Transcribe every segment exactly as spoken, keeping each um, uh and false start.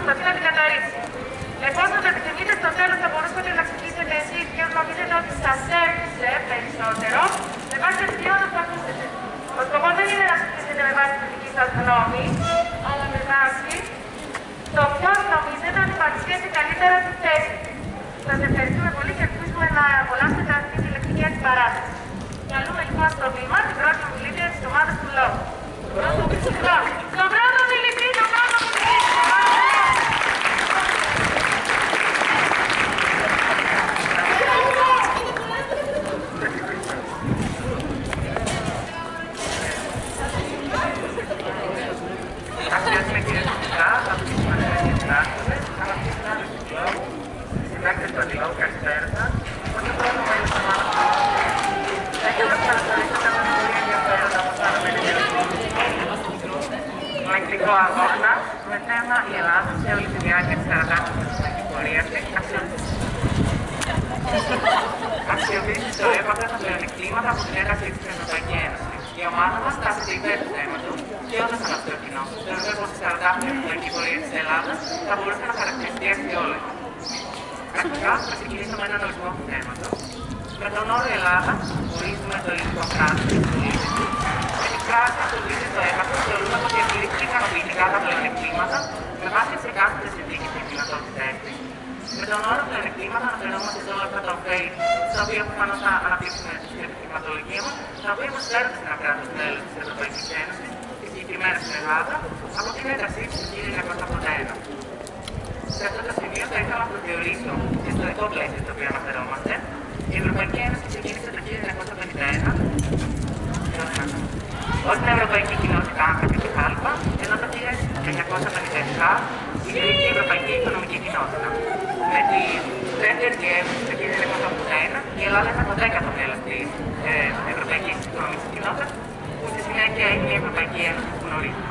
προσπαθεί να την καταρρύψει. Εφόσον το επιθυμείτε, στο τέλος θα μπορούσατε να ξεκινήσετε εσείς και νομίζετε ότι σας έμφυσε περισσότερο με βάση το βιβλίο να το ακούσετε. Ο σκοπός δεν είναι να ψηφίσετε με βάση τη δική σας γνώμη, αλλά με βάση το ποιος νομίζετε ότι παρουσίασε καλύτερα τη θέση του. Σας ευχαριστούμε πολύ και ελπίζουμε να απολαύσετε αυτή τη λεκτική αντιπαράθεση. Καλούμε λοιπόν στο βήμα την πρώτη ομιλήτρια της ομάδας του λόγου. Τον πρώτο ομιλητή, τον πρώτο ομιλητή, τον πρώτο ομιλητή. Αξιότιμε κύριε Φυσικά, αγαπητοί συμμετέχοντες και συνάδελφοι, αγαπητοί συνάδελφοι του λόγου, συντάκτες του αντιλόγου, καλησπέρα σας. Ως το πρώτο μέλος της ομάδας του λόγου, θα ήθελα να καλωσορίσω τα πολύ ενδιαφέροντα από τα αναμενόμενα λεκτικό αγώνα με θέμα η Ελλάδα σε όλη τη διάρκεια της σαραντάχρονης πορείας της. Αξιοποιήσει το έπακρο τα πλεονεκτήματα από την ένταξη της Ευρωπαϊκής Ένωσης. Η ομάδα μας τάσσεται υπέρ του θέματος και όντως αναστροφινό. Θεωρούμε πως η σαραντάχρονη ευρωπαϊκή πορεία της Ελλάδας θα μπορούσε να χαρακτηριστεί αξιόλογη. Αρχικά, θα ξεκινήσουμε με έναν ορισμό του θέματος. Με τον όρο Ελλάδα, ορίζουμε το ελληνικό κράτος και τους πολίτες του. Με την φράση «ακολουθείται το έπακρο» θεωρούμε πως διατηρήθηκε ικανοποιητικά τα πλεονεκτήματα με βάση τις εκάστοτε συνθήκες και δυνατότητές της. Με τον όρο πλεονεκτήματα αναφερόμαστε σε όλα αυτά τα ωφέλη, στα οποία προφανώς θα αναπτύξουμε στην επιχειρηματολογία μας, τα οποία προσφέρουν σε ένα κράτος μέλος της Ευρωπαϊκής Ένωσης, και συγκεκριμένα στην Ελλάδα, από την ένταξή της του χίλια εννιακόσια ογδόντα ένα. Σε αυτό το σημείο θα ήθελα να προσδιορίσω το ιστορικό πλαίσιο στο οποίο αναφερόμαστε. Η Ευρωπαϊκή Ένωση ξεκίνησε το χίλια εννιακόσια πενήντα ένα ως την Ευρωπαϊκή Κοινότητα Άνθρακα και Χάλιβα, ενώ το χίλια εννιακόσια πενήντα επτά ιδρύθηκε η Ευρωπαϊκή Οικονομική Κοινότητα. Με τη δεύτερη διεύρυνση το χίλια εννιακόσια ογδόντα ένα η Ελλάδα ήταν το δέκατο μέλος της ε, Ευρωπαϊκής Οικονομικής Κοινότητας, που στη συνέχεια έγινε η Ευρωπαϊκή Ένωση που γνωρίζουμε.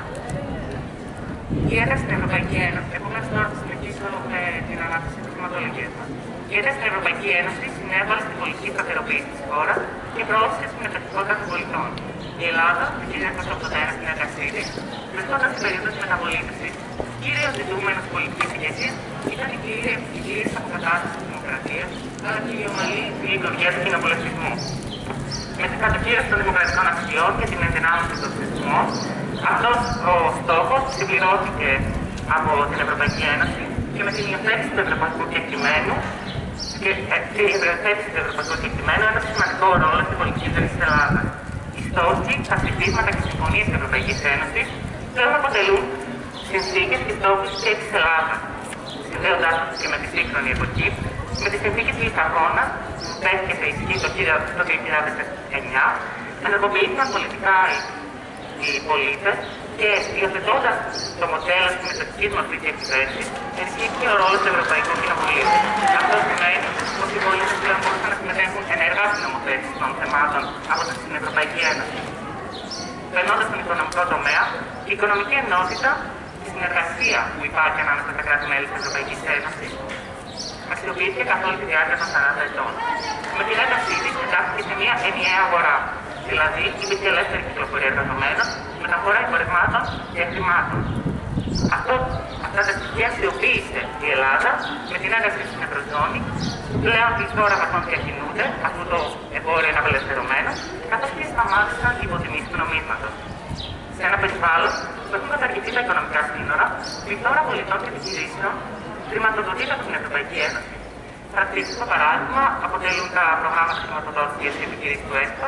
Η ένταξη στην Ευρωπαϊκή Ένωση, επομένως τώρα θα συνεχίσω με την ανάπτυξη της θεματολογίας μας. Η ένταξη στην Ευρωπαϊκή Ένωση συνέβαλε στην πολιτική σταθεροποίηση της χώρας και προώθησε τη συμμετοχικότητα των πολιτών. Η Ελλάδα, το χίλια εννιακόσια ογδόντα ένα στην ένταξή της, βρισκόταν στην περίοδο της μεταβολήτευσης. Κύριος ζητούμενος πολιτικής ηγεσίας ήταν η πλήρης αποκατάσταση της δημοκρατίας, αλλά και η ομαλή λειτουργία του κοινοβουλευτισμού. Με την κατοχήρωση των δημοκρατικών αξιών και την ενδυνάμωση των θεσμών, αυτός ο στόχος συμπληρώθηκε από την Ευρωπαϊκή Ένωση και με την υιοθέτηση του ευρωπαϊκού κεκτημένου και η υιοθέτηση του ευρωπαϊκού κεκτημένου έδωσε σημαντικό ρόλο στην πολιτική ζωή της Ελλάδας. Οι στόχοι, τα ψηφίσματα και συμφωνίες της Ευρωπαϊκής Ένωσης πλέον αποτελούν συνθήκες και στόχους και της Ελλάδας, συνδέοντάς τους και με τη σύγχρονη εποχή, με τις συνθήκες της Λισαβόνας που τέθηκε σε ισχύ το δύο χιλιάδες εννιά, ενεργοποιήθηκαν πολιτικά οι πολίτες και υιοθετώντας το μοντέλο της συμμετοχικής μορφής διακυβέρνησης, ενισχύθηκε ο ρόλος του Ευρωπαϊκού Κοινοβουλίου. Αυτό σημαίνει πως οι πολίτες πλέον μπορούσαν να συμμετέχουν ενεργά στην νομοθέτηση των θεμάτων από την Ευρωπαϊκή Ένωση. Περνώντας στον οικονομικό τομέα, η οικονομική ενότητα, η συνεργασία που υπάρχει ανάμεσα στα κράτη-μέλη της Ευρωπαϊκής Ένωσης, αξιοποιήθηκε καθ' όλη τη διάρκεια των σαράντα ετών. Με την ένταξή της εντάχθηκε σε μια ενιαία αγορά. Δηλαδή, υπήρχε ελεύθερη κυκλοφορία εργαζομένων, μεταφορά εμπορευμάτων και χρημάτων. Αυτό, αυτά τα στοιχεία αξιοποίησε η Ελλάδα με την ένταξη στην Ευρωζώνη. Πλέον οι εισφόρα βαθμών διακινούνται, αφού το εμπόριο είναι απελευθερωμένο, καθώς και σταμάτησαν οι υποτιμήσεις του νομίσματος. Σε ένα περιβάλλον που έχουν καταργηθεί τα οικονομικά σύνορα, η πληθώρα πολιτών και επιχειρήσεων χρηματοδοτείται από την Ευρωπαϊκή Ένωση. Χαρακτηριστικό παράδειγμα αποτελούν τα προγράμματα χρηματοδότησης και επιχειρήσης του ΕΣΠΑ,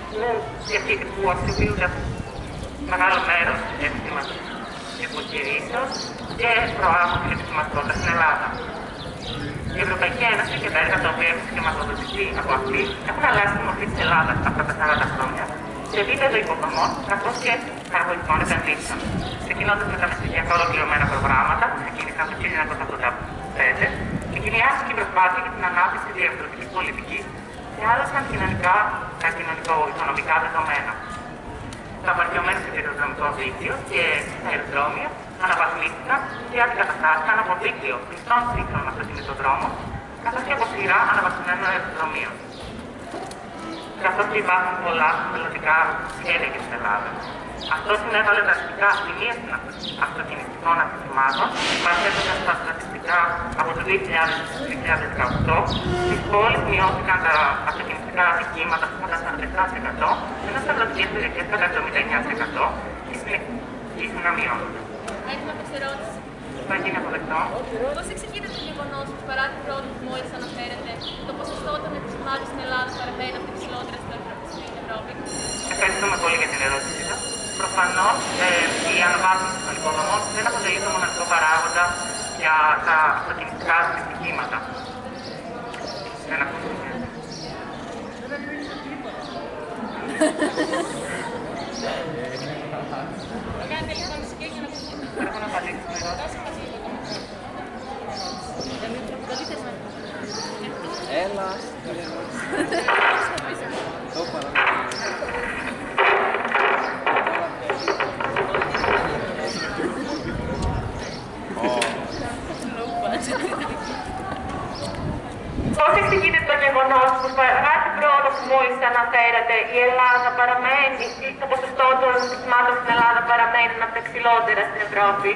που αξιοποιούνται από μεγάλο μέρος επιχειρήσεων και προάγουν την επιχειρηματικότητα στην Ελλάδα. Η Ευρωπαϊκή Ένωση και τα έργα τα οποία έχουν χρηματοδοτηθεί από αυτή έχουν αλλάξει τη μορφή της Ελλάδας αυτά τα σαράντα χρόνια σε επίπεδο υποδομών καθώς και παραγωγικών επενδύσεων. Ξεκινώντας με τα μεσογειακά ολοκληρωμένα προγράμματα που ξεκίνησαν το χίλια εννιακόσια ογδόντα πέντε, εγκαινιάστηκε η προσπάθεια για την ανάπτυξη της διαρθρωτικής πολιτικής και άλλαξαν κοινωνικά, τα κοινωνικο-οικονομικά δεδομένα. Το απαρχαιωμένο σιδηροδρομικό δίκτυο και τα αεροδρόμια αναβαθμίστηκαν και αντικαταστάθηκαν από δίκτυο κλειστών σύγχρονων αυτοκινητοδρόμων, καθώς και από σειρά αναβαθμισμένων αεροδρομίων. Καθώς και υπάρχουν πολλά μελλοντικά σχέδια για την Ελλάδα. Αυτό συνέβαλε δραστικά στη μείωση των αυτοκινητικών ατυχημάτων, παραθέτοντας τα στατιστικά από το δύο χιλιάδες δεκαοκτώ, στις πόλεις μειώθηκαν τα αυτοκινητικά ατυχήματα κατά σαράντα επτά τοις εκατό, ενώ στα αγροτικές περιοχές κατά εβδομήντα εννέα τοις εκατό και συνεχίζουν να μειώνονται. Έχουμε ερώτηση. Θα γίνει αποδεκτό. Πώς εξηγείται το γεγονός που παρά την πρόοδο που μόλις αναφέρεται, το ποσοστό των ατυχημάτων στην Ελλάδα παραμένει από τις υψηλότερες στην Ευρώπη? Ευχαριστούμε πολύ για την ερώτησή σας. Προφανώς ε, η αναβάθμιση των υποδομών δεν αποτελεί το μοναδικό παράγοντα για τα αυτοκινητικά δυστυχήματα. Δεν ακούστηκε. Κάντε λοιπόν μουσική για να ακούσουμε. Πρέπει να απαντήσω στην ερώτηση. Έλα. Το παρακαλώ. Πώς εξηγείται το γεγονός που παρά την πρόοδο που μόλις αναφέρατε, η Ελλάδα παραμένει, το ποσοστό των ατυχημάτων στην Ελλάδα παραμένει από τα υψηλότερα στην Ευρώπη?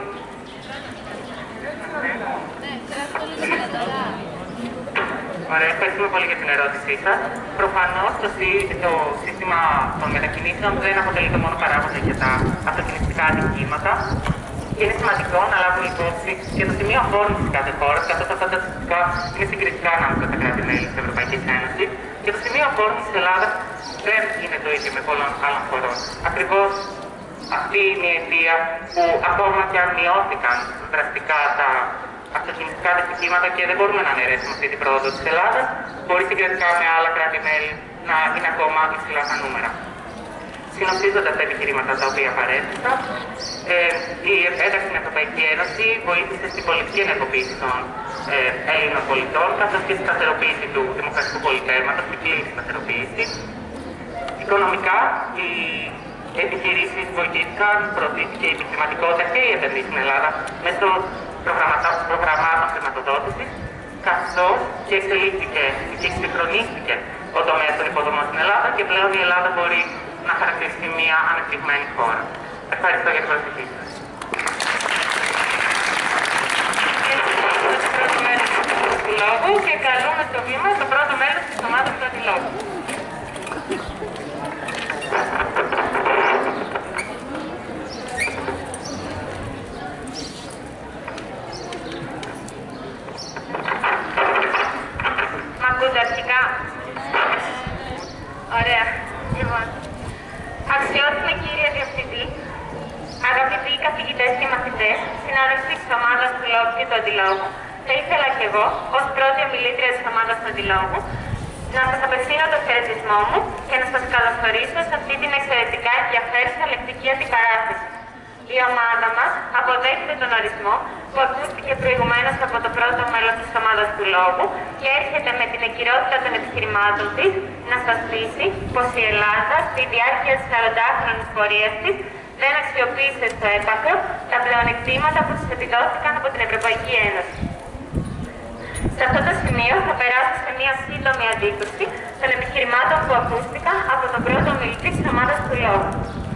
Ωραία, ευχαριστούμε πολύ για την ερώτησή σας. Προφανώς το, το σύστημα των μετακινήσεων δεν αποτελεί το μόνο παράγοντα για τα αυτοκινητικά ατυχήματα. Και είναι σημαντικό να λάβουμε υπόψη και το σημείο αφόρμησης κάθε χώρα, καθώς αυτά τα στατιστικά είναι συγκριτικά ανάμεσα στα κράτη-μέλη της Ευρωπαϊκής Ένωσης. Και το σημείο αφόρμησης της Ελλάδας δεν είναι το ίδιο με πολλών άλλων χωρών. Ακριβώς αυτή είναι η αιτία που ακόμα και αν μειώθηκαν δραστικά τα αυτοκινητικά δυστυχήματα και δεν μπορούμε να αναιρέσουμε αυτή την πρόοδο της Ελλάδας, μπορεί συγκριτικά με άλλα κράτη-μέλη να είναι ακόμα υψηλά τα νούμερα. Συνοψίζοντας τα επιχειρήματα τα οποία παρέθεσα, ε, η ένταξη στην Ευρωπαϊκή Ένωση βοήθησε στην πολιτική ενεργοποίηση των ε, Έλληνων πολιτών, καθώς και στη σταθεροποίηση του δημοκρατικού πολιτεύματος, την πλήρη σταθεροποίηση. Οικονομικά, οι επιχειρήσεις βοηθήθηκαν, προωθήθηκε η επιχειρηματικότητα και οι επενδύσεις στην Ελλάδα μέσω προγραμμάτων χρηματοδότησης, καθώς και εξελίχθηκε και εξυγχρονίστηκε ο τομέας των υποδομών στην Ελλάδα και πλέον η Ελλάδα μπορεί να χαρακτηριστεί μια ανεπτυγμένη χώρα. Ευχαριστώ για την προσοχή σας. Το πρώτο μέλος του λόγου και καλούμε στο βήμα το πρώτο μέλος της ομάδας του αντιλόγου. Μ' ακούτε αρχικά? Ωραία. Λοιπόν, αξιότιμη κύριε Διευθυντή, αγαπητοί καθηγητές και μαθητές, συνάδελφοι της ομάδας του Λόγου και του Αντιλόγου, θα ήθελα και εγώ, ως πρώτη ομιλήτρια της ομάδας του Αντιλόγου, να σας απευθύνω το χαιρετισμό μου και να σας καλωσορίσω σε αυτή την εξαιρετικά ενδιαφέρουσα λεκτική αντιπαράθεση. Η ομάδα μας αποδέχεται τον ορισμό που ακούστηκε προηγουμένως από το πρώτο μέλος της ομάδας του Λόγου και έρχεται με την εγκυρότητα των επιχειρημάτων της να σας πείσει πως η Ελλάδα στη διάρκεια της σαραντάχρονης πορείας της δεν αξιοποίησε στο έπακρο τα πλεονεκτήματα που της επιδόθηκαν από την Ευρωπαϊκή Ένωση. Σε αυτό το σημείο θα περάσω σε μια σύντομη αντίκρουση των επιχειρημάτων που ακούστηκαν από τον πρώτο ομιλητή της ομάδας του Λόγου.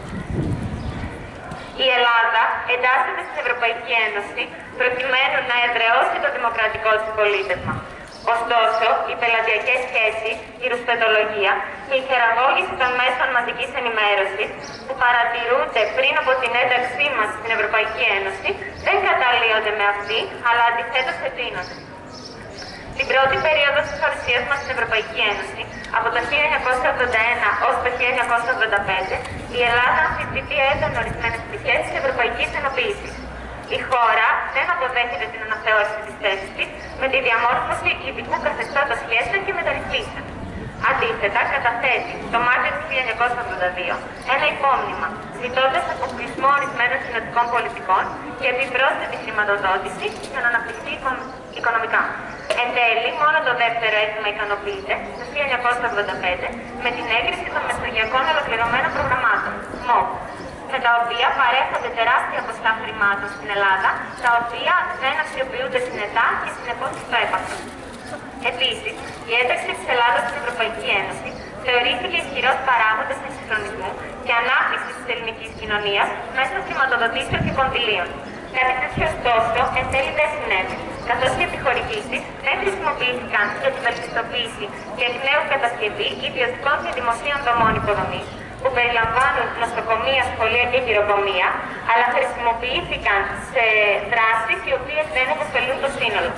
Η Ελλάδα εντάσσεται στην Ευρωπαϊκή Ένωση προκειμένου να εδραιώσει το δημοκρατικό της πολίτευμα. Ωστόσο, οι πελατειακές σχέσεις, η ρουσπετολογία και η χειραγώγηση των μέσων μαζικής ενημέρωσης που παρατηρούνται πριν από την ένταξή μας στην Ευρωπαϊκή Ένωση δεν καταλύονται με αυτή, αλλά αντιθέτως εντείνονται. Στην πρώτη περίοδο της παρουσίας μας στην Ευρωπαϊκή Ένωση, από το χίλια εννιακόσια ογδόντα ένα ως το χίλια εννιακόσια ογδόντα πέντε, η Ελλάδα αμφισβητεί έντονα ορισμένες πτυχές της ευρωπαϊκής ενοποίησης. Η χώρα δεν αποδέχεται την αναθεώρηση της θέσης της με τη διαμόρφωση ειδικού καθεστώτος σχέσεων και μεταρρυθμίσεων. Αντίθετα, καταθέτει το Μάρτιο του χίλια εννιακόσια ογδόντα δύο ένα υπόμνημα ζητώντας αποκλεισμό ορισμένων κοινοτικών πολιτικών και επιπρόσθετη χρηματοδότηση για να αναπτυχθεί οικονομικά. Εν τέλει, μόνο το δεύτερο αίτημα ικανοποιείται το χίλια εννιακόσια ογδόντα πέντε με την έγκριση των μεσογειακών ολοκληρωμένων προγραμμάτων, ΜΟ, με τα οποία παρέχονται τεράστια ποσά χρημάτων στην Ελλάδα, τα οποία δεν αξιοποιούνται συνετά και συνεπώς στο έπακρο. Επίσης, η ένταξη της Ελλάδας στην Ευρωπαϊκή Ένωση θεωρήθηκε ισχυρός παράγοντας εξυγχρονισμού και ανάπτυξης της ελληνικής κοινωνίας μέσω χρηματοδοτήσεων και κονδυλίων. Κάτι τέτοιο, ωστόσο, εν τέλει δεν συνέβη, καθώς οι επιχορηγήσεις δεν χρησιμοποιήθηκαν για τη βελτιστοποίηση και εκ νέου κατασκευή ιδιωτικών και δημοσίων δομών υποδομής, που περιλαμβάνουν νοσοκομεία, σχολεία και γυροκομεία, αλλά χρησιμοποιήθηκαν σε δράσεις οι οποίες δεν ωφελούν το σύνολο.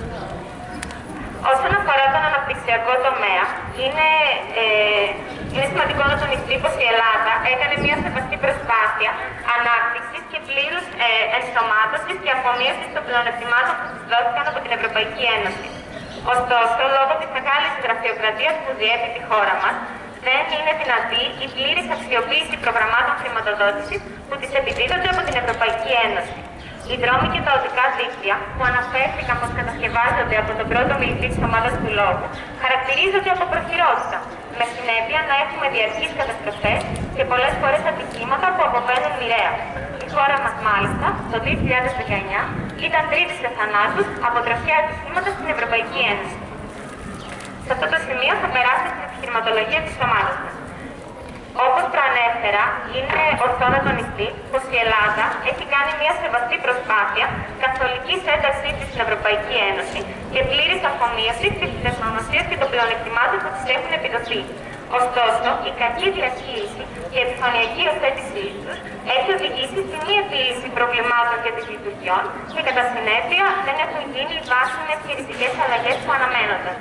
Όσον αφορά τον αναπτυξιακό τομέα, είναι, ε, είναι σημαντικό να τονιστεί πως η Ελλάδα έκανε μια σεβαστή προσπάθεια ανάπτυξης και πλήρους ε, ενσωμάτωσης και αφομοίωσης των πλεονεκτημάτων που της δόθηκαν από την Ευρωπαϊκή Ένωση. Ωστόσο, λόγω της μεγάλης γραφειοκρατίας που διέπει τη χώρα μας, δεν είναι δυνατή η πλήρης αξιοποίηση προγραμμάτων χρηματοδότησης που της επιδίδονται από την Ευρωπαϊκή Ένωση. Οι δρόμοι και τα οδικά δίκτυα που αναφέρθηκαν πως κατασκευάζονται από τον πρώτο μιλητή της ομάδας του λόγου χαρακτηρίζονται από προχειρότητα, με συνέπεια να έχουμε διαρκείς καταστροφές και πολλές φορές ατυχήματα που αποβαίνουν μοιραία. Η χώρα μας, μάλιστα, το δύο χιλιάδες δεκαεννιά ήταν τρίτη σε θανάτους από τροχαία ατυχήματα στην Ευρωπαϊκή Ένωση. Σε αυτό το σημείο θα περάσω στην επιχειρηματολογία της ομάδας μας. Όπως προανέφερα, είναι ορθό να τονιστεί πως η Ελλάδα έχει κάνει μια σεβαστή προσπάθεια καθολικής ένταξής της στην Ευρωπαϊκή Ένωση και πλήρης αφομοίωσης της τεχνογνωσίας και των πλεονεκτημάτων που της έχουν επιδοθεί. Ωστόσο, η κακή διαχείριση και η επιφανειακή υιοθέτησή τους έχει οδηγήσει στη μη επίλυση προβλημάτων και δυσλειτουργιών και κατά συνέπεια δεν έχουν γίνει οι βάσιμες χειριστικές αλλαγές που αναμένονταν.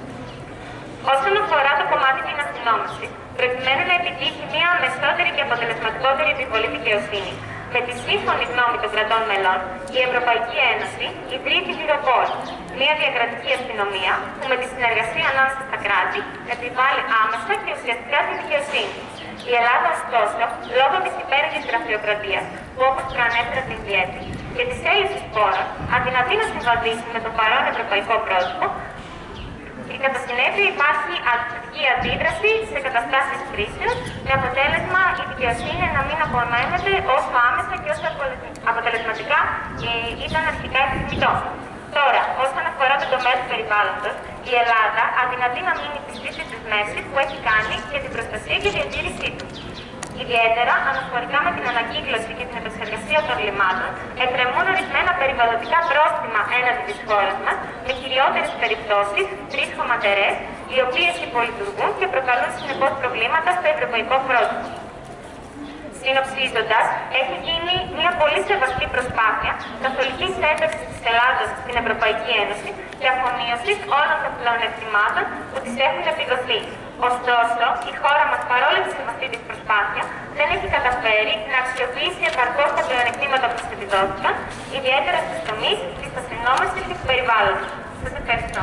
Όσον αφορά το κομμάτι την αστυνόμευση, προκειμένου να επιτύχει μια αμεσότερη και αποτελεσματικότερη επιβολή δικαιοσύνη, με τη σύμφωνη γνώμη των κρατών μελών, η Ευρωπαϊκή Ένωση ιδρύει τη Europol, μια διακρατική αστυνομία που με τη συνεργασία ανάμεσα στα κράτη επιβάλλει άμεσα και ουσιαστικά τη δικαιοσύνη. Η Ελλάδα, ωστόσο, λόγω της υπέρογγης γραφειοκρατίας, που όπως προανέφερα την διέπει, και της έλλειψης πόρων, αδυνατεί να συμβαδίσει με το παρόν ευρωπαϊκό πρότυπο, και κατά συνέπεια υπάρχει αρνητική αντίδραση σε καταστάσεις κρίσεως, με αποτέλεσμα η δικαιοσύνη να μην απομένεται όσο άμεσα και όσο αποτελεσματικά ήταν αρχικά επιθυμητό. Τώρα, όσον αφορά το τομέα του περιβάλλοντος, η Ελλάδα αδυνατεί να μείνει στις ίσες της μέσης που έχει κάνει για την προστασία και διατήρησή του. Ιδιαίτερα, αναφορικά με την ανακύκλωση και την επεξεργασία των λιμάτων, εκκρεμούν ορισμένα περιβαλλοντικά πρόστιμα έναντι της χώρας μας, με κυριότερες περιπτώσεις τρεις χωματερές, οι οποίες υπολειτουργούν και προκαλούν συνεπώς προβλήματα στο ευρωπαϊκό πρότυπο. Συνοψίζοντας, έχει γίνει μια πολύ σεβαστή προσπάθεια καθολικής ένταξης της Ελλάδας στην Ευρωπαϊκή Ένωση και αφομοίωσης όλων των πλεονεκτημάτων που της έχουν επιδοθεί. Ωστόσο, η χώρα μας, παρόλο τη σεβαστή της προσπάθεια, δεν έχει καταφέρει να αξιοποιήσει επαρκώς τα πλεονεκτήματα που της επιδόθηκαν, ιδιαίτερα στους τομείς της αστυνόμευσης και του περιβάλλοντος. Σας ευχαριστώ.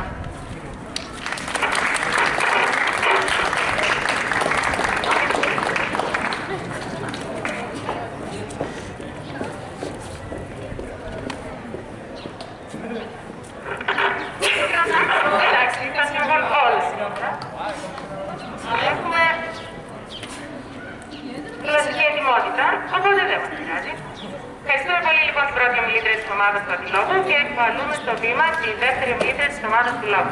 Έχουμε γλωσσική ετοιμότητα, οπότε δεν μας πειράζει. Ευχαριστούμε πολύ λοιπόν την πρώτη ομιλήτρια της ομάδας του Αντιλόγου και εκβαλούμε στο βήμα τη δεύτερη ομιλήτρια της ομάδας του Λόγου.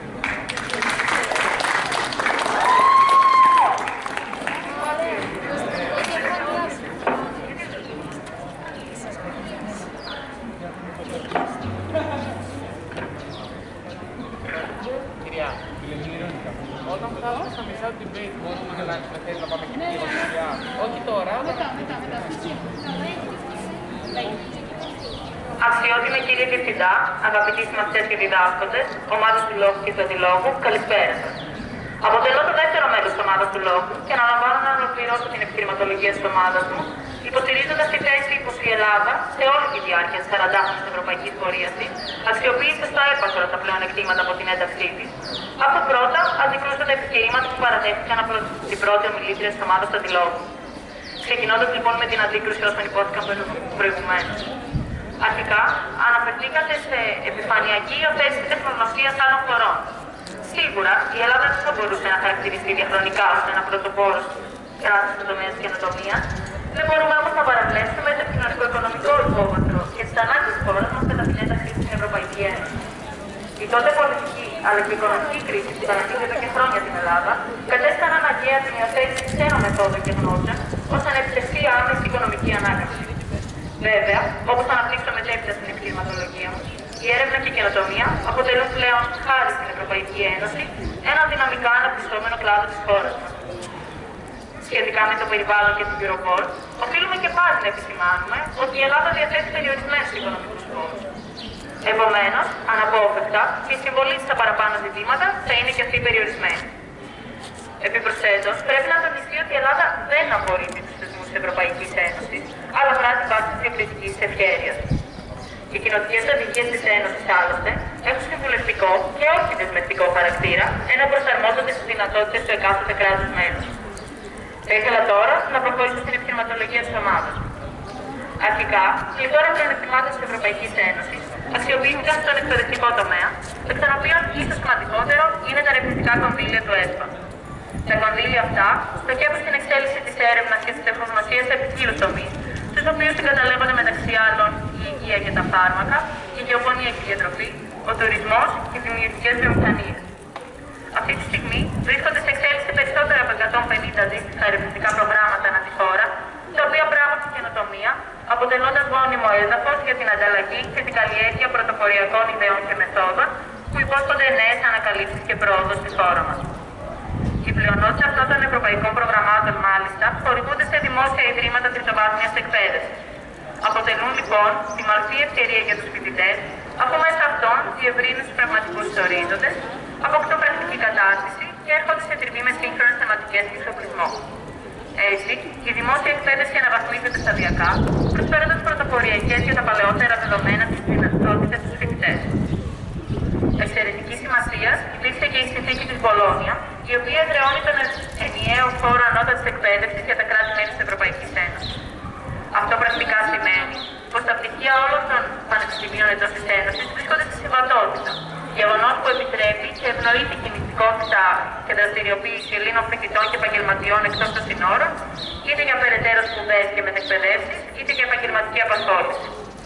Όταν φτάσουμε στα μισά του debate, μπορούμε να αλλάξουμε θέση να πάμε και την γλωσσία. Όχι τώρα. Μετά, μετά, μετά. Αξιότιμη κύριε Διευθυντά, αγαπητοί συμμαθητές και διδάσκοντες, ομάδες του Λόγου και του Αντιλόγου, καλησπέρα σας. Αποτελώ το δεύτερο μέλος της ομάδας του Λόγου και αναλαμβάνω να ολοκληρώσω την επιχειρηματολογία της ομάδας μου, υποστηρίζοντας τη θέση πως η Ελλάδα, σε όλη τη διάρκεια της σαραντάχρονης ευρωπαϊκής πορείας της, αξιοποίησε στο έπακρο τα πλεονεκτήματα από την ένταξή της. Από πρώτα, αντικρούσα τα επιχειρήματα που παραδέχτηκαν από την πρώτη ομιλήτρια της ομάδας του Αντιλόγου. Ξεκινώντας λοιπόν με την αντίκρουση όσων υπόθηκαν προηγουμένως. Αρχικά, αναφερθήκατε σε επιφανειακή υιοθέτηση τεχνογνωσίας άλλων χωρών. Σίγουρα, η Ελλάδα δεν θα μπορούσε να χαρακτηριστεί διαχρονικά ως ένα πρωτοπόρο κράτος στον τομέα της καινοτομίας. Δεν μπορούμε όμως να παραβλέψουμε το κοινωνικό-οικονομικό υπόβαθρο και τις ανάγκες της χώρας μας κατά την ένταξή στην Ευρωπαϊκή Ένωση. Η τότε πολιτική αλλά και η οικονομική κρίση που παρατήρησε εδώ και χρόνια την Ελλάδα κατέστησαν αναγκαία την υιοθέτηση ξένων μεθόδων και γνώσεων ώστε να επιτευχθεί άμεση οικονομική ανάκαμψη. Βέβαια, όπως θα αναπτύξω μετέπειτα στην επιχειρηματολογία μου, η έρευνα και η καινοτομία αποτελούν πλέον, χάρη στην Ευρωπαϊκή Ένωση, ένα δυναμικά αναπτυσσόμενο κλάδο της χώρας μας. Σχετικά με το περιβάλλον και την Europol, οφείλουμε και πάλι να επισημάνουμε ότι η Ελλάδα διαθέτει περιορισμένους οικονομικούς πόρους. Επομένως, αναπόφευκτα, η συμβολή στα παραπάνω ζητήματα θα είναι και αυτή περιορισμένη. Επιπροσθέτως, πρέπει να τονιστεί ότι η Ελλάδα δεν απορρίπτει τους θεσμούς της Ευρωπαϊκής Ένωσης, αλλά πράττει βάσει της διακριτικής ευχέρειας. Οι κοινοτικές οδηγίες της Ένωσης, άλλωστε, έχουν συμβουλευτικό και όχι δεσμευτικό χαρακτήρα, ενώ προσαρμόζονται στις δυνατότητες του εκάστοτε κράτους μέλους. Θα ήθελα τώρα να προχωρήσω στην επιχειρηματολογία της ομάδας. Αρχικά, η πληθώρα πλεονεκτημάτων της Ευρωπαϊκής Ένωσης αξιοποιήθηκαν στον εκπαιδευτικό τομέα, εκ των οποίων ίσως σημαντικότερο είναι τα ερευνητικά κονδύλια του ΕΣΠΑ. Τα κονδύλια αυτά στοχεύουν στην εξέλιξη της έρευνας και της τεχνογνωσίας σε ποικίλους τομείς, στους οποίους συγκαταλέγονται μεταξύ άλλων η υγεία και τα φάρμακα, η γεωπονία και η διατροφή, ο τουρισμός και οι δημιουργικές βιομηχανίες. Αυτή τη στιγμή βρίσκονται σε εξέλιξη περισσότερα από εκατόν πενήντα αντίστοιχα ερευνητικά προγράμματα ανά τη χώρα, τα οποία πράγματι στην καινοτομία, αποτελώντας μόνιμο έδαφος για την ανταλλαγή και την καλλιέργεια πρωτοποριακών ιδεών και μεθόδων που υπόσχονται νέες ανακαλύψεις και πρόοδο στη χώρα μας. Η πλειονότητα αυτών των ευρωπαϊκών προγραμμάτων, μάλιστα, χορηγούνται σε δημόσια ιδρύματα τριτοβάθμιας εκπαίδευσης. Αποτελούν λοιπόν τη μορφή ευκαιρία για τους φοιτητές, αφού μέσα αυτών διευρύνουν τους πνευματικούς ορίζοντες, αποκτούν πρακτική κατάρτιση και έρχονται σε τριβή με σύγχρονες θεματικές και εξοπλισμό. Έτσι, η δημόσια εκπαίδευση αναβαθμίζεται σταδιακά, προσφέροντας πρωτοποριακές για τα παλαιότερα δεδομένα της δυνατότητας στους φοιτητές. Εξαιρετική σημασία υπήρξε και η συνθήκη της Μπολόνια, η οποία εδραιώνει τον ενιαίο χώρο ανώτατης εκπαίδευσης για τα κράτη-μέλη της Ευρωπαϊκής Ένωσης. Αυτό πρακτικά σημαίνει πως τα πτυχία όλων των πανεπιστημίων εντός της Ένωσης βρίσκονται στη συμβατότητα, γεγονός που επιτρέπει και ευνοεί την κινητικότητα και δραστηριοποίηση Ελλήνων φοιτητών και επαγγελματιών εκτός των συνόρων, είτε για περαιτέρω σπουδές και μετεκπαιδεύσεις, είτε για επαγγελματική απασχόληση.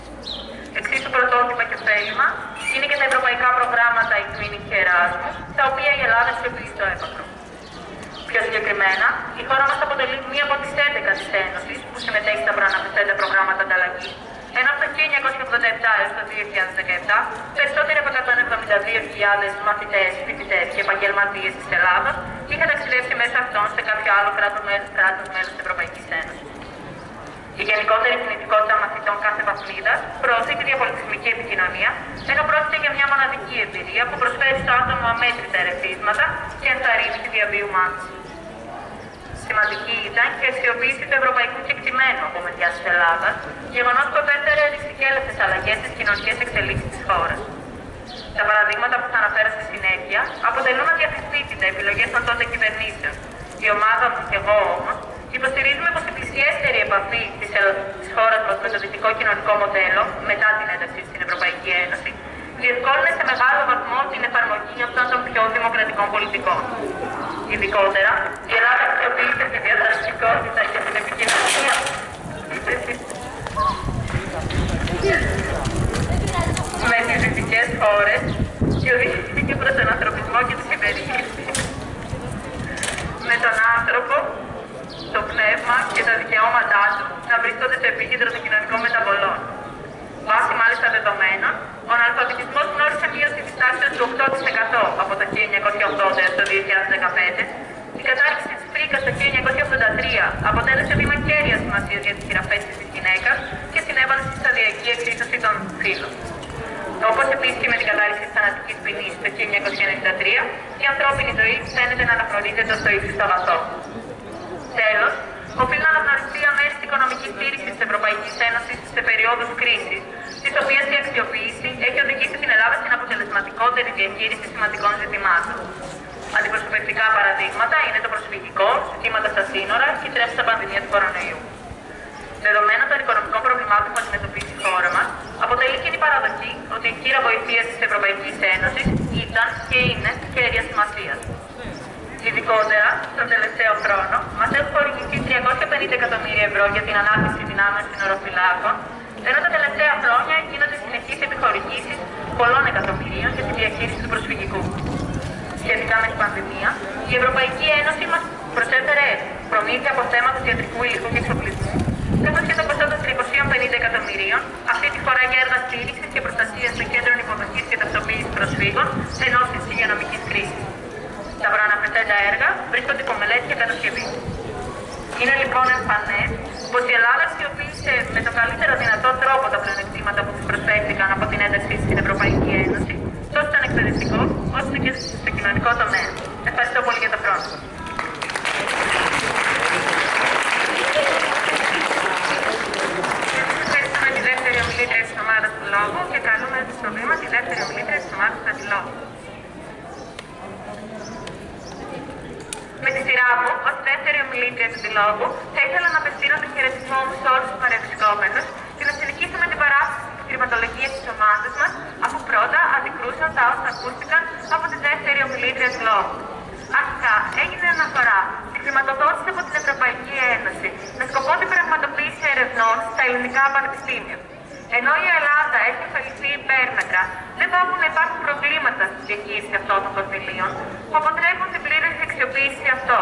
Εξίσου πρωτότυπα και ωφέλιμα είναι και τα ευρωπαϊκά προγράμματα η Twinning και Erasmus, τα οποία η Ελλάδα αξιοποιεί στο έπακρο. Πιο συγκεκριμένα, η χώρα μας αποτελεί μία από τις έντεκα της Ένωσης που συμμετέχει στα προαναφερθέντα προγράμματα ανταλλαγής, ενώ από το χίλια εννιακόσια ογδόντα επτά έως το δύο χιλιάδες δεκαεπτά περισσότεροι από εκατόν εβδομήντα δύο χιλιάδες μαθητές, φοιτητές και επαγγελματίες της Ελλάδας είχαν ταξιδέψει μέσα αυτών σε κάποιο άλλο κράτος μέλος της Ευρωπαϊκής Ένωσης. Η γενικότερη κινητικότητα μαθητών κάθε βαθμίδας προωθεί τη διαπολιτισμική επικοινωνία, ενώ πρόκειται για μια μοναδική εμπειρία που προσφέρει στο άτομο αμέτρητα ερεθίσματα και ενθαρρύνει τη διαβίου μάθηση. Σημαντική ήταν και η αξιοποίηση του ευρωπαϊκού κεκτημένου από μεριά της Ελλάδας, γεγονός που επέφερε ρηξικέλευτες αλλαγές στις κοινωνικές εξελίξεις της χώρας. Τα παραδείγματα που θα αναφέρω στη συνέχεια αποτελούν αδιαφυσβήτητα επιλογές των τότε κυβερνήσεων. Η ομάδα μου και εγώ όμως υποστηρίζουμε πως η πλησιέστερη επαφή της, Ελλ... της χώρας μας με το δυτικό κοινωνικό μοντέλο μετά την ένταξη στην Ευρωπαϊκή Ένωση διευκόλυνε σε μεγάλο βαθμό την εφαρμογή αυτών των πιο δημοκρατικών πολιτικών. Ειδικότερα, η Ελλάδα αξιοποιείται τη διαδραστικότητα και την επικοινωνία με τις δυτικές χώρες και οδηγήθηκε προς τον ανθρωπισμό και τη συμπερίληψη με τον άνθρωπο, το πνεύμα και τα δικαιώματά του να βρίσκονται στο επίκεντρο των κοινωνικών μεταβολών. Βάσει μάλιστα δεδομένων, ο αναλφαβητισμός γνώρισε μείωση της τάξης του οκτώ τοις εκατό από το χίλια εννιακόσια ογδόντα έως το δύο χιλιάδες δεκαπέντε, η κατάρριξη της φρίκας το χίλια εννιακόσια ογδόντα τρία αποτέλεσε βήμα κέρια σημασίας για τη χειραφέτηση της γυναίκας και συνέβαλε στη σταδιακή εξίσωση των φύλων. Όπως επίσης και με την κατάρριξη της θανατικής ποινής το χίλια εννιακόσια ενενήντα τρία, η ανθρώπινη ζωή φαίνεται να αναγνωρίζεται στο ύψιστο βαθμό. Τέλος, οφείλει να αναγνωριστεί η αμέριστη οικονομική στήριξη της Ευρωπαϊκής Ένωσης σε περιόδους κρίσης, της οποίας η αξιοποίηση έχει οδηγήσει την Ελλάδα στην αποτελεσματικότερη διαχείριση σημαντικών ζητημάτων. Αντιπροσωπευτικά παραδείγματα είναι το προσφυγικό, ζητήματα στα σύνορα και η τρέχουσα πανδημία του κορονοϊού. Δεδομένων των οικονομικών προβλημάτων που αντιμετωπίζει η χώρα μας, αποτελεί κοινή παραδοχή ότι η κύρα βοηθεία της Ευρωπαϊκής Ένωσης ήταν και είναι κέρια σημασίας. Ειδικότερα, τον τελευταίο χρόνο, μας έχουν χορηγηθεί τριακόσια πενήντα εκατομμύρια ευρώ για την ανάπτυξη δυνάμεων συνοροφυλάκων, ενώ τα τελευταία χρόνια γίνονται συνεχείς επιχορηγήσεις πολλών εκατομμυρίων για τη διαχείριση του προσφυγικού. Σχετικά με την πανδημία, η Ευρωπαϊκή Ένωση μας προσέφερε προμήθεια από θέματα ιατρικού υλικού και εξοπλισμού, καθώς και το ποσό των τριακοσίων πενήντα εκατομμυρίων, αυτή τη φορά για έργα στήριξης και προστασίας των κέντρων υποδοχής και ταυτοποίησης προσφύγων εν ώψη της υγειονομικής κρίσης. Τα προαναφερθέντα έργα βρίσκονται υπό μελέτη και κατασκευή. Είναι λοιπόν εμφανές πως η Ελλάδα αξιοποίησε με τον καλύτερο δυνατό τρόπο τα πλεονεκτήματα που της προσφέρθηκαν από την ένταξή της στην Ευρωπαϊκή Ένωση, τόσο στον εκπαιδευτικό όσο και στο κοινωνικό τομέα. Ευχαριστώ πολύ για το χρόνο. Ευχαριστούμε τη δεύτερη ομιλήτρια της ομάδας του λόγου και καλούμε στο βήμα τη δεύτερη ομιλήτρια της ομάδας του αντιλόγου. Με τη σειρά μου, ως δεύτερη ομιλήτρια του αντιλόγου, θα ήθελα να απευθύνω τον χαιρετισμό μου σε όλους τους παρευρισκόμενους και να συνεχίσω με την παράσταση της επιχειρηματολογίας της ομάδας μας, αφού πρώτα αντικρούσαν τα όσα ακούστηκαν από τη δεύτερη ομιλήτρια του λόγου. Αρχικά, έγινε αναφορά στη χρηματοδότηση από την Ευρωπαϊκή Ένωση με σκοπό την πραγματοποίηση ερευνών στα ελληνικά πανεπιστήμια. Ενώ η Ελλάδα έχει ωφεληθεί υπέρμετρα, δεν πάβουν να υπάρχουν προβλήματα στη διαχείριση αυτών των κονδυλίων που αποτρέπουν την πλήρη αξιοποίηση αυτών.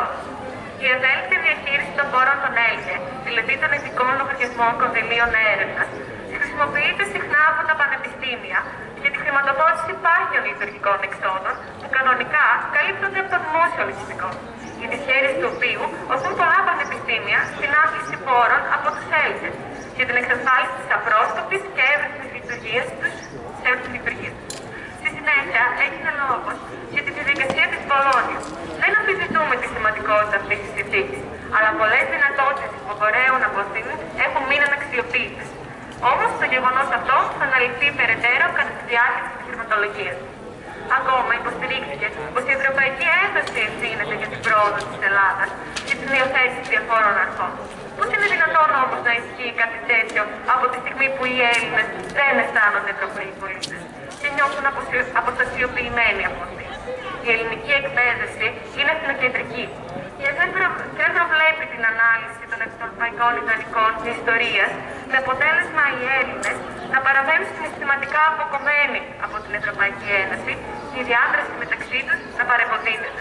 Η ευέλικτη διαχείριση των πόρων των ΕΛΚΕ, δηλαδή των ειδικών λογαριασμών κονδυλίων έρευνα, χρησιμοποιείται συχνά από τα πανεπιστήμια για τη χρηματοδότηση πάγιων λειτουργικών εξόδων που κανονικά καλύπτονται από το δημόσιο λογιστικό, για τη χέρι του οποίου οφούν πολλά πανεπιστήμια στην άθληση πόρων από τους ΕΛΚΕ για την εξασφάλιση της απρόσκοπτης και εύρυθμης λειτουργίας τους σε όλες τις λειτουργίες. Στη συνέχεια έγινε λόγος για τη διαδικασία της Μπολόνια. Δεν αμφισβητούμε τη σημαντικότητα αυτής της συνθήκης, αλλά πολλές δυνατότητες που απορρέουν από αυτήν έχουν μείνει αναξιοποιητές. Όμως το γεγονός αυτό θα αναλυθεί περαιτέρω κατά τη διάρκεια της χρηματολογίας. Ακόμα υποστηρίχθηκε πως η Ευρωπαϊκή Ένωση ευθύνεται για την πρόοδο της Ελλάδας και την υιοθέτηση διαφόρων αρχών. Πώς είναι δυνατόν όμως να ισχύει κάτι τέτοιο από τη στιγμή που οι Έλληνες δεν αισθάνονται Ευρωπαίοι πολίτες και νιώθουν αποστασιοποιημένοι από αυτή. Η ελληνική εκπαίδευση είναι εθνοκεντρική και δεν, προ... δεν προβλέπει την ανάλυση των ευρωπαϊκών ιδανικών και ιστορίας με αποτέλεσμα οι Έλληνες να παραμένουν συναισθηματικά αποκομμένοι από την Ευρωπαϊκή Ένωση και η διάδραση μεταξύ τους να παρεμποδίζεται.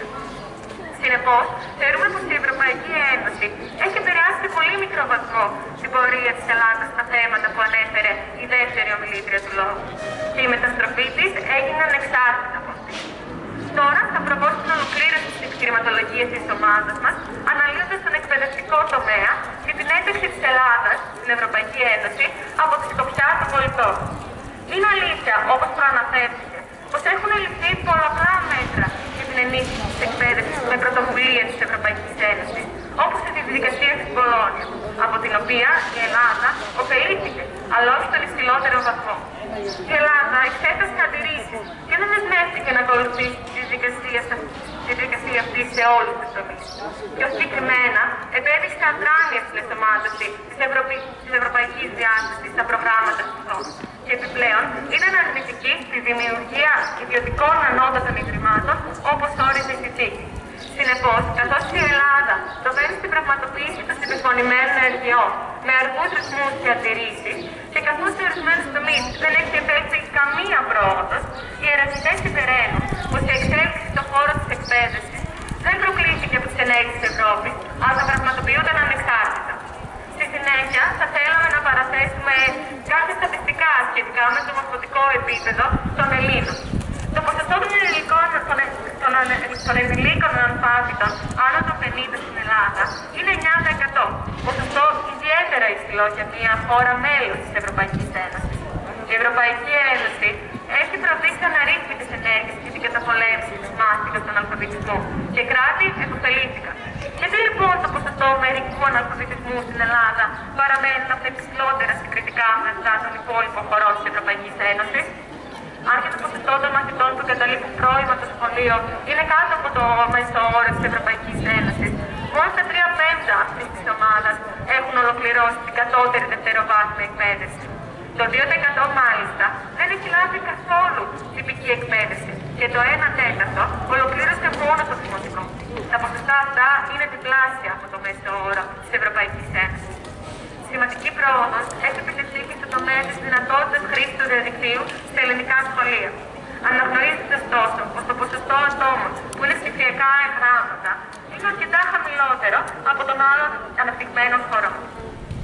Συνεπώς, θεωρούμε πως η Ευρωπαϊκή Ένωση έχει επηρεάσει σε πολύ μικρό βαθμό την πορεία της Ελλάδας στα θέματα που ανέφερε η δεύτερη ομιλήτρια του λόγου και η μεταστροφή της έγινε ανεξάρτητα από αυτή. Τώρα θα προβώ στην ολοκλήρωση της επιχειρηματολογίας της ομάδας μας, αναλύοντας τον εκπαιδευτικό τομέα και την ένταξη της Ελλάδας στην Ευρωπαϊκή Ένωση από τη σκοπιά των πολιτών. Είναι αλήθεια, όπως προαναφέρθηκε, πως έχουν ληφθεί πολλαπλά μέτρα για την ενίσχυση της εκπαίδευσης με πρωτοβουλία της Ευρωπαϊκής Ένωσης, όπως και τη διαδικασία της Μπολόνια, από την οποία η Ελλάδα ωφελήθηκε, αλλά όχι στον υψηλότερο βαθμό. Η Ελλάδα εξέφρασε αντιρρήσεις και δεν δεσμεύτηκε να ακολουθήσει τη διαδικασία, τη διαδικασία αυτή σε όλους τους τομείς. Πιο συγκεκριμένα, επέδειξε αδράνεια στην ενσωμάτωση της, Ευρωπη... της ευρωπαϊκής διάστασης στα προγράμματα σπουδών. Και επιπλέον, ήταν αρνητική στη δημιουργία ιδιωτικών ανώτατων ιδρυμάτων, όπως όριζε η συνθήκη. Συνεπώς, καθώς η Ελλάδα προβαίνει στην πραγματοποίηση των συμπεφωνημένων ενεργειών με αργούς ρυθμούς και αντιρρήσεις και καθώς σε ορισμένους τομείς δεν έχει επέλθει καμία πρόοδος, οι ερευνητές συμπεραίνουν πως η εξέλιξη στον χώρο της εκπαίδευσης δεν προκλήθηκε από τις ενέργειες της Ευρώπης, αλλά θα πραγματοποιούνταν ανεξάρτητα. Στη συνέχεια, θα θέλαμε να παραθέσουμε κάποια στατιστικά σχετικά με το μορφωτικό επίπεδο των Ελλήνων. Το ποσοστό των ενηλίκων, των, των, των ενηλίκων αναλφάβητων άνω των πενήντα στην Ελλάδα είναι εννιά τοις εκατό. Ποσοστό ιδιαίτερα υψηλό για μια χώρα μέλος της Ευρωπαϊκής Ένωσης. Η Ευρωπαϊκή Ένωση έχει προβεί σε αναρρύθμιτες ενέργειες για την καταπολέμηση της μάστιγας του αναλφαβητισμού και κράτη επωφελήθηκαν. Γιατί λοιπόν το ποσοστό μερικού αναλφαβητισμού στην Ελλάδα παραμένει από τα υψηλότερα συγκριτικά με αυτά των υπόλοιπων χωρών της Ευρωπαϊκής Ένωσης? Αν και το ποσοστό των μαθητών που εγκαταλείπουν πρόημα στο σχολείο είναι κάτω από το μέσο όρο της Ευρωπαϊκής Ένωσης, μόνο τα τρία πέμπτα αυτής της ομάδας έχουν ολοκληρώσει την κατώτερη δευτεροβάθμια εκπαίδευση. Το δύο τοις εκατό μάλιστα δεν έχει λάβει καθόλου τυπική εκπαίδευση και το ένα τέταρτο ολοκλήρωσε μόνο το δημοτικό. Τα ποσοστά αυτά είναι διπλάσια από το μέσο όρο της Ευρωπαϊκής Ένωσης. Σημαντική πρόοδος έχει επιτευχθεί και στο τομέα της δυνατότητας χρήσης του διαδικτύου στα ελληνικά σχολεία. Αναγνωρίζεται ωστόσο πως το ποσοστό ατόμων που είναι ψηφιακά εγγράμματα είναι αρκετά χαμηλότερο από των άλλων αναπτυγμένων χωρών.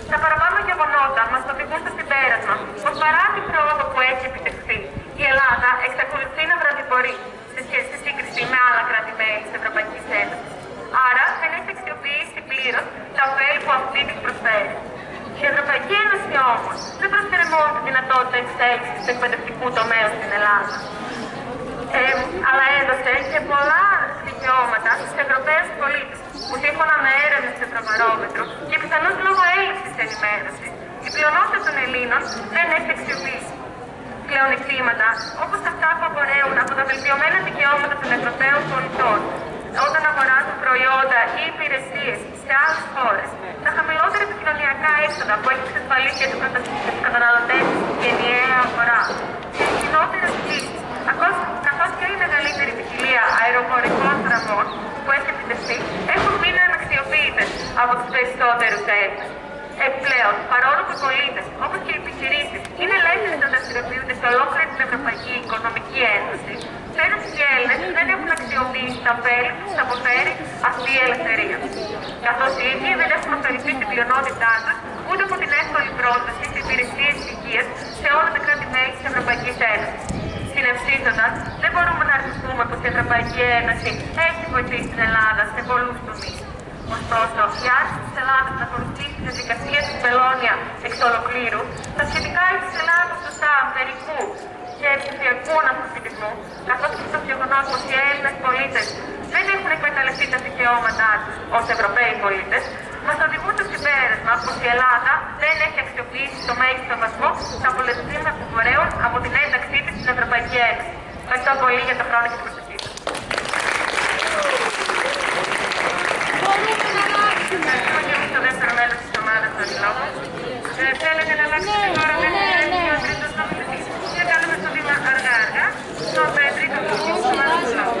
Τα παραπάνω γεγονότα μας οδηγούν στο συμπέρασμα πως παρά την πρόοδο που έχει επιτευχθεί, η Ελλάδα εξακολουθεί να βραδιπορεί σε σχέση σε σύγκριση με άλλα κράτη-μέλη της Ευρωπαϊκής Ένωσης. Άρα δεν έχει αξιοποιήσει πλήρως τα ωφέλη που αυτή της προσφέρει. Η Ευρωπαϊκή Ένωση όμως δεν προσφέρει μόνο τη δυνατότητα εξέλιξης του εκπαιδευτικού τομέα στην Ελλάδα, ε, αλλά έδωσε και πολλά δικαιώματα στους Ευρωπαίους πολίτες, που σύμφωνα με έρευνες του Ευρωβαρόμετρου και πιθανώς λόγω έλλειψης ενημέρωσης, η πλειονότητα των Ελλήνων δεν έχει αξιοποιήσει. Πλεονεκτήματα όπως αυτά που απορρέουν από τα βελτιωμένα δικαιώματα των Ευρωπαίων πολιτών όταν αγοράζουν προϊόντα ή υπηρεσίες σε άλλες χώρες, τα χαμηλότερα επικοινωνιακά έξοδα που έχει εξασφαλίσει για τους καταναλωτές η ενιαία αγορά, και οι κοινότερες λύσεις, καθώς και η μεγαλύτερη ποικιλία αεροπορικών γραμμών που έχει επιτευχθεί, έχουν μείνει αναξιοποιητές από τους περισσότερους Έλληνες. Επιπλέον, παρόλο που οι πολίτες, όπως και οι επιχειρήσεις, είναι ελεύθεροι να δραστηριοποιούνται σε ολόκληρη την Ευρωπαϊκή Οικονομική Ένωση, φαίνεται ότι οι Έλληνες δεν έχουν αξιοποιήσει τα ωφέλη που τους αποφέρει αυτή η ελευθερία. Καθώς οι ίδιοι δεν έχουν ωφεληθεί στην πλειονότητά τους ούτε από την εύκολη πρόσβαση σε υπηρεσίες υγείας σε όλα τα κράτη-μέλη της Ευρωπαϊκής Ένωσης. Συνευθύνοντας, δεν μπορούμε να αρνηθούμε πως η Ευρωπαϊκή Ένωση έχει βοηθήσει την Ελλάδα σε πολλούς τομείς. Ωστόσο, η άρση της Ελλάδας να ακολουθήσει τη διαδικασία της Μπελόνια εξ ολοκλήρου, τα σχετικά της Ελλάδας ποσοστά μερικού και ψηφιακού αναλφαβητισμού, καθώς και το γεγονός πως οι Έλληνες πολίτες δεν έχουν εκμεταλλευτεί τα δικαιώματά τους ως Ευρωπαίοι πολίτες, μας οδηγούν στο συμπέρασμα πως η Ελλάδα δεν έχει αξιοποιήσει στο μέγιστο βαθμό τα πολιτικά που φορέουν από την ένταξή της στην Ευρωπαϊκή Ένωση. Ευχαριστώ πολύ για το χρόνο και την προσοχή σας. Ευχαριστούμε και εμείς το δεύτερο μέλος της ομάδας των λόγων. Θέλετε να αλλάξετε τώρα μέσα και ο τρίτος νομιλητής και κάνουμε στο βήμα αργά-αργά στο τρίτο νομιλητή της ομάδας των λόγων.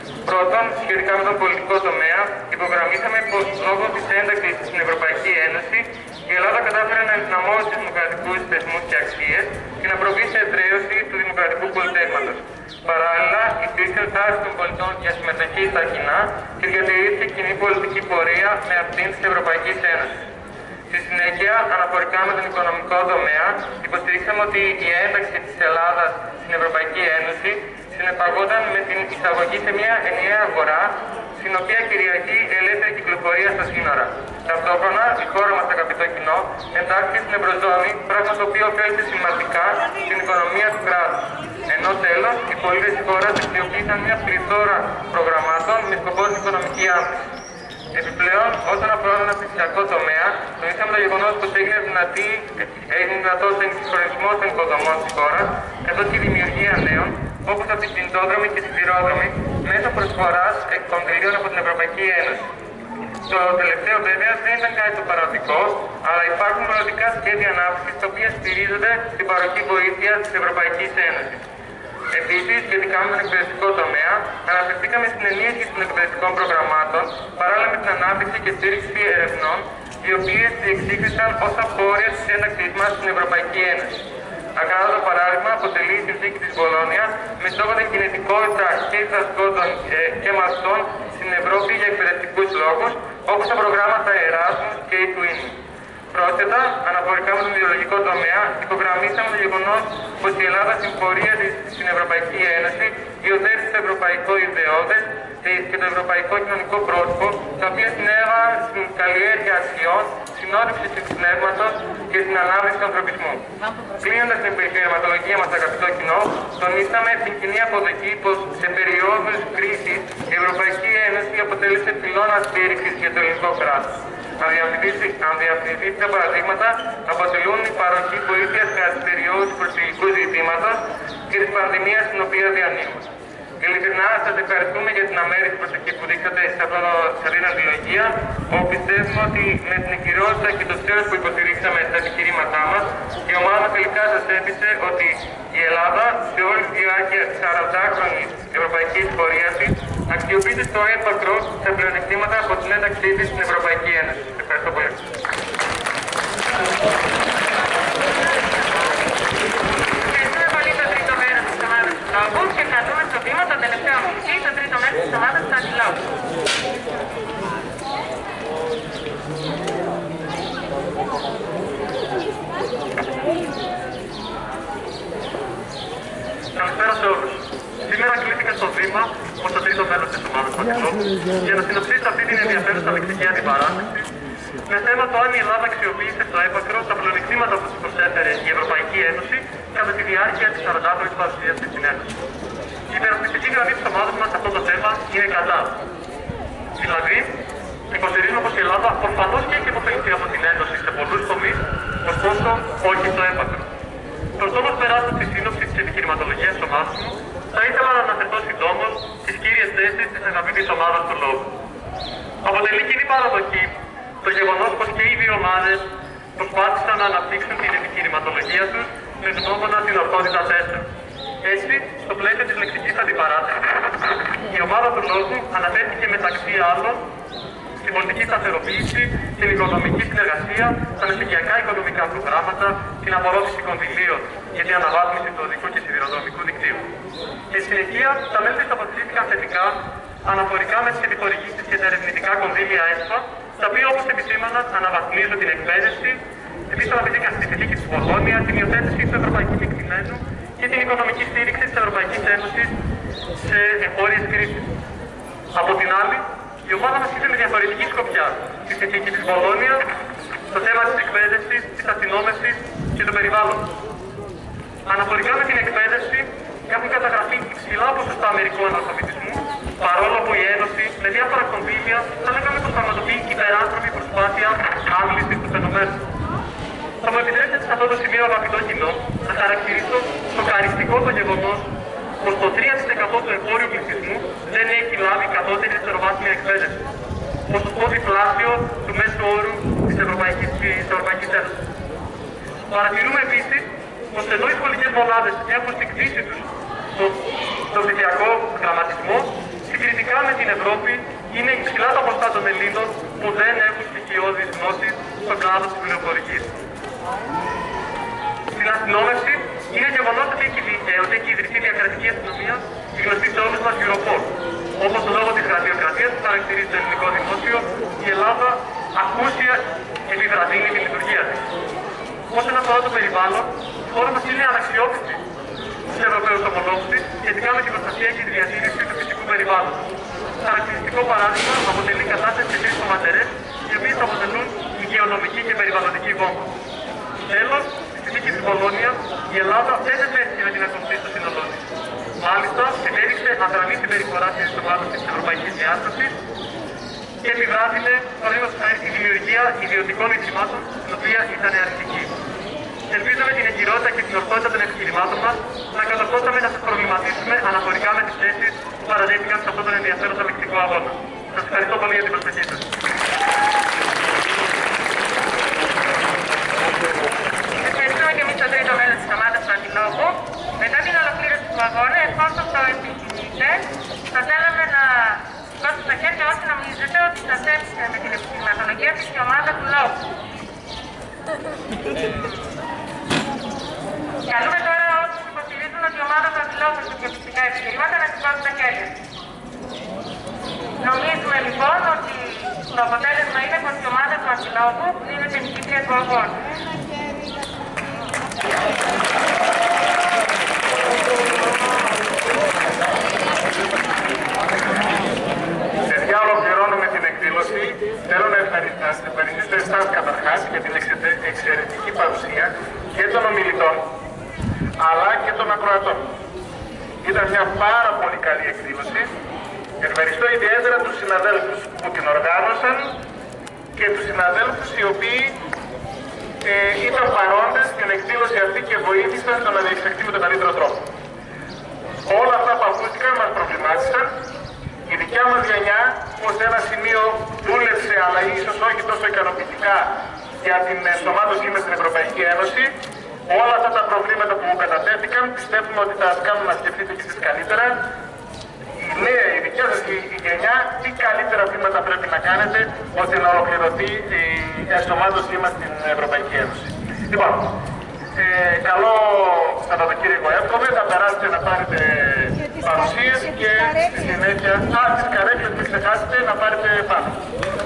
Υπογραμμίσαμε πως λόγω της ένταξης στην Ευρωπαϊκή Ένωση η Ελλάδα κατάφερε να ενδυναμώσει τους δημοκρατικούς θεσμούς και αξίες και να προβεί σε εδραίωση του δημοκρατικού πολιτεύματος. Παράλληλα, υπήρξε τάση των πολιτών για συμμετοχή στα κοινά και διατηρήθηκε κοινή πολιτική πορεία με αυτήν της Ευρωπαϊκής Ένωσης. Στη συνέχεια, αναφορικά με τον οικονομικό τομέα, υποστηρίξαμε ότι η ένταξη της Ελλάδας στην Ευρωπαϊκή Ένωση συνεπαγόταν με την εισαγωγή σε μια ενιαία αγορά, στην οποία κυριαρχεί ελεύθερη κυκλοφορία στα σύνορα. Ταυτόχρονα, η χώρα μας, αγαπητό κοινό, εντάχθηκε στην Ευρωζώνη, πράγμα το οποίο ωφέλησε σημαντικά στην οικονομία του κράτους. Ενώ τέλος, οι πολίτες της χώρας αξιοποίησαν μια πληθώρα προγραμμάτων με σκοπό την οικονομική άμυνα. Επιπλέον, όσον αφορά τον αναπτυξιακό τομέα, τονίσαμε το γεγονός πως έγινε, δυνατή, έγινε δυνατός ο εξυγχρονισμός των υποδομών της χώρας, καθώς και η δημιουργία νέων, όπως από την κινητόδρομη και τη σιδηρόδρομη, μέσω προσφοράς κονδυλίων από την Ευρωπαϊκή Ένωση. Το τελευταίο βέβαια δεν ήταν κάτι το παραδικό, αλλά υπάρχουν μελλοντικά σχέδια ανάπτυξης τα οποία στηρίζονται στην παροχή βοήθεια της Ευρωπαϊκής Ένωσης. Επίσης, σχετικά με τον εκπαιδευτικό τομέα, αναφερθήκαμε στην ενίσχυση των εκπαιδευτικών προγραμμάτων παράλληλα με την ανάπτυξη και στήριξη ερευνών, οι οποίες διεξήχθησαν ως απόρρια της ένταξής μας στην Ευρωπαϊκή Ένωση. Ακράδοτο παράδειγμα αποτελεί η συνθήκη της Μπολόνια με στόχο την κινητικότητα και διδασκόντων ε, και μαθητών στην Ευρώπη για εκπαιδευτικούς λόγους, όπως τα προγράμματα Erasmus και η Twinning. Πρόσθετα, αναφορικά με τον ιδεολογικό τομέα, υπογραμμίσαμε το γεγονός πως η Ελλάδα στην πορεία της στην Ευρωπαϊκή Ένωση υιοθέτησε το ευρωπαϊκό ιδεώδες και το ευρωπαϊκό κοινωνικό πρότυπο, τα οποία συνέβαλαν στην καλλιέργεια αξιών, συνόδευση του πνεύματος και στην ανάπτυξη του ανθρωπισμού. Κλείνοντας την επιχειρηματολογία μας, αγαπητό κοινό, τονίσαμε την κοινή αποδοχή πως σε περιόδους κρίσης η Ευρωπαϊκή Ένωση αποτέλεσε πυλώνα στήριξης για το ελληνικό κράτος. Αδιαφυσβήτητα παραδείγματα αποτελούν η παροχή βοήθειας κατά τις περιόδους του προσφυγικού ζητήματος και της πανδημίας στην οποία διανύουμε. Ειλικρινά σας ευχαριστούμε για την αμέριστη προσοχή που δείξατε σε αυτή την αντιλογία, όπου πιστεύουμε ότι με την εγκυρότητα και το θέρος που υποστηρίξαμε στα επιχειρήματά μας, η ομάδα μας τελικά σας έπεισε ότι η Ελλάδα σε όλη τη διάρκεια της σαραντάχρονης ευρωπαϊκής πορείας της αξιοποιείται στο έπακρο τα πλεονεκτήματα από την ένταξή της στην Ευρωπαϊκή Ένωση. Ευχαριστώ πολύ. Ευχαριστούμε πολύ το τρίτο μέρος της ομάδας του λόγου και κρατούμε στο βήμα το τελευταίο μισή, το τρίτο μέρος της ομάδας του αντιλόγου. Καλησπέρα σε όλους. Σήμερα κλείθηκα στο βήμα ως το τρίτο μέλος της ομάδας του αντιλόγου για να συνοψίσει αυτή την ενδιαφέρουσα λεκτική αντιπαράθεση με θέμα το αν η Ελλάδα αξιοποίησε στο έπακρο τα πλεονεκτήματα που της προσέφερε η Ευρωπαϊκή Ένωση κατά τη διάρκεια της σαραντάχρονης παρουσίας της στην Ένωση. Η υπερασπιστική γραμμή της ομάδας μας σε αυτό το θέμα είναι κατά. Δηλαδή, υποστηρίζουμε πως η Ελλάδα προφανώς και έχει υποφεληθεί από την Ένωση σε πολλούς τομείς, ωστόσο όχι στο έπακρο. Προς όμως περάσω στη σύνοψη της επιχειρηματολογίας της ομάδας μου, θα ήθελα να αναφερθώ συντόμως στις κύριες θέσεις της αγαπητής ομάδας του λόγου. Αποτελεί κοινή παραδοχή το γεγονός πως και οι δύο ομάδες προσπάθησαν να αναπτύξουν την επιχειρηματολογία τους με γνώμονα την ορθότητα θέσεων. Έτσι, στο πλαίσιο της λεκτικής αντιπαράθεσης, η ομάδα του λόγου αναφέρθηκε μεταξύ άλλων στην πολιτική σταθεροποίηση, την οικονομική συνεργασία, τα μεσογειακά οικονομικά προγράμματα, την απορρόφηση κονδυλίων για την αναβάθμιση του οδικού και σιδηροδρομικού δικτύου. Και στη συνεχεία, τα μέλη της τοποθετήθηκαν θετικά αναφορικά με τις επιχορηγήσεις και τα ερευνητικά κονδύλια ΕΣΠΑ, τα οποία όπως επισήμαναν αναβαθμίζουν την εκπαίδευση. Επίσης, αναφέρθηκαν στη συνθήκη της Μπολόνια, την υιοθέτηση του Ευρωπαϊκού Κεκτημένου και την οικονομική στήριξη της Ευρωπαϊκής Ένωσης σε εγχώριες κρίσεις. Από την άλλη, η ομάδα μας είδε με διαφορετική σκοπιά στη συνθήκη της Μπολόνια, στο θέμα της εκπαίδευσης, της αστυνόμευσης και του περιβάλλοντος. Αναφορικά με την εκπαίδευση, έχουν καταγραφεί υψηλά ποσοστά μερικού αναλφαβητισμού, παρόλο που η Ένωση με διάφορα κονδύλια θα λέγαμε πως πραγματοποιεί υπεράνθρωπη προσπάθεια άμβλησης του φαινομένου. Θα μου επιτρέψετε σε αυτό το σημείο, αγαπητό κοινό, να χαρακτηρίσω σοκαριστικό το γεγονός πως το τρία τοις εκατό του εγχώριου πληθυσμού δεν έχει λάβει κατώτερη δευτεροβάθμια εκπαίδευση. Ποσοστό διπλάσιο του μέσου όρου της Ευρωπαϊκής, της Ευρωπαϊκής Ένωσης. Παρατηρούμε επίσης πως ενώ οι σχολικές μονάδες έχουν στην κτήση τους το ψηφιακό γραμματισμό, συγκριτικά με την Ευρώπη είναι υψηλά τα ποσοστά των Ελλήνων που δεν έχουν στοιχειώδεις γνώσεις στον κλάδο της πληροφορικής. Στην αστυνόμευση είναι γεγονός ότι έχει, ότι έχει ιδρυθεί διακρατική αστυνομία, η γνωστή σε όλους μας Europol. Όπως λόγω της γραφειοκρατίας που χαρακτηρίζει το ελληνικό δημόσιο, η Ελλάδα ακούσια επιβραδύνει τη λειτουργία της. Όσον αφορά το περιβάλλον, η χώρα μας είναι αναξιόπιστη στους Ευρωπαίους ομολόγους της σχετικά με την προστασία και τη διατήρηση του φυσικού περιβάλλοντος. Χαρακτηριστικό παράδειγμα αποτελεί η κατάσταση σε τρεις κομματερές, οι οποίες αποτελούν υγειονομική και περιβαλλοντική βόμβα. Τέλος, στη δίκη της Πολώνια, η Ελλάδα δεν δεσμεύτηκε με την ακολουθή στο σύνολό της. Μάλιστα, επέδειξε αδρανή συμπεριφορά στις ομάδες της Ευρωπαϊκής Διάστασης και επιβράδυνε, παραδείγματος χάρη, τη δημιουργία ιδιωτικών ιδρυμάτων, στην οποία ήταν αρνητική. Ελπίζω με την εγκυρότητα και την ορθότητα των επιχειρημάτων μας να κατορθώσαμε να σας προβληματίσουμε αναφορικά με τις θέσεις που παραδείχθηκαν σε αυτόν τον ενδιαφέροντα λεκτικό αγώνα. Σας ευχαριστώ πολύ για την προσοχή σας. Ευχαριστούμε και εμείς το τρίτο μέλος της ομάδας του Αντιλόγου. Μετά την ολοκλήρωση του αγώνα, εφόσον το επιθυμείτε, θα θέλαμε να σηκώσετε τα χέρια όσοι νομίζετε ότι σας έψησε με την επιχειρηματολογία της η ομάδα του λόγου. Καλούμε τώρα όσους υποστηρίζουν ότι η ομάδα του Αντιλόγου έχει διαφυσικά επιχειρήματα να σηκώσουν τα χέρια. Νομίζουμε λοιπόν ότι το αποτέλεσμα είναι πως η ομάδα του Αντιλόγου δίνεται νικήτρια του αγώνα. Παιδιά, ολοκληρώνουμε την εκδήλωση. Θέλω να ευχαριστήσω εσάς καταρχάς για την εξαιρετική παρουσία και των ομιλητών αλλά και των ακροατών. Ήταν μια πάρα πολύ καλή εκδήλωση. Ευχαριστώ ιδιαίτερα τους συναδέλφους που την οργάνωσαν και τους συναδέλφους οι οποίοι ε, ήταν παρόντες στην εκδήλωση αυτή και βοήθησαν στο να διεξαχθεί με τον καλύτερο τρόπο. Όλα αυτά που ακούστηκαν μας προβλημάτισαν. Η δικιά μας γενιά ως ένα σημείο δούλεψε, αλλά ίσως όχι τόσο ικανοποιητικά για την ενσωμάτωσή μας στην Ευρωπαϊκή Ένωση. Όλα αυτά τα προβλήματα που κατατέθηκαν πιστεύουμε ότι θα σας κάνουν να σκεφτείτε και εσείς καλύτερα. Η νέα, η δικιά σας η γενιά, τι καλύτερα βήματα πρέπει να κάνετε ώστε να ολοκληρωθεί η ενσωμάτωσή μας στην Ευρωπαϊκή Ένωση. Λοιπόν, ε, καλό Σαββατοκύριακο εύχομαι, θα περάσετε να πάρετε παρουσίες και στη συνέχεια, α, τις καρέκλες μην ξεχάσετε να πάρετε πάνω.